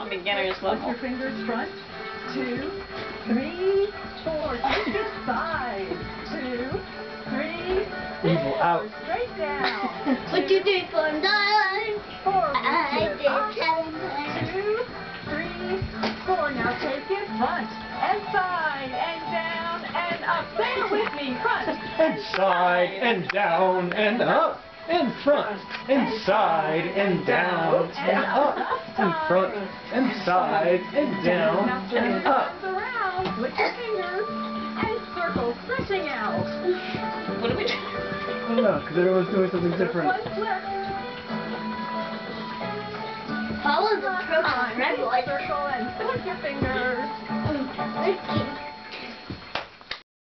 a beginner's Put level. your fingers front. 2, 3, 4. Take it side. 2, 3, Evil out. straight down. 1, 2, 3, 4, 9. Forward I to the did top. 7. 2, 3, 4. Now take it front and side and down and up. Say it with me. Front And side and down and up and front and side and down and up and front and side and down Now turn and your up. arms around with your fingers and circle, stretching out. What do we do? I don't know, because everyone's doing something different. One flip. Follow the Last program. time. Red light. Circle and flip your fingers. Okay.